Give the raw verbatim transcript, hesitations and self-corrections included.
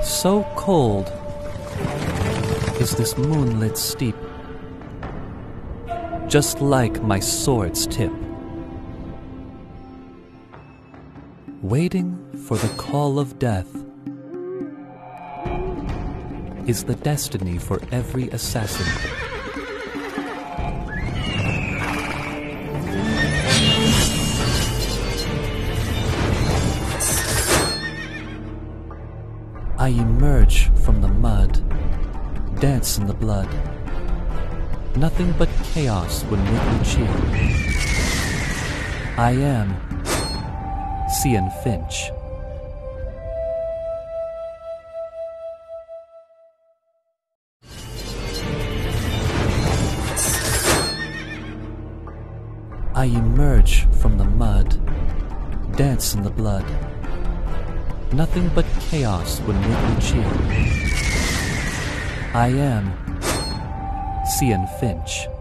So cold is this moonlit steep, just like my sword's tip, waiting for the call of death is the destiny for every assassin. I emerge from the mud, dance in the blood. Nothing but chaos would make me cheer. I am Cyan Finch. I emerge from the mud, dance in the blood. Nothing but chaos would make me cheer. I am Cyan Finch.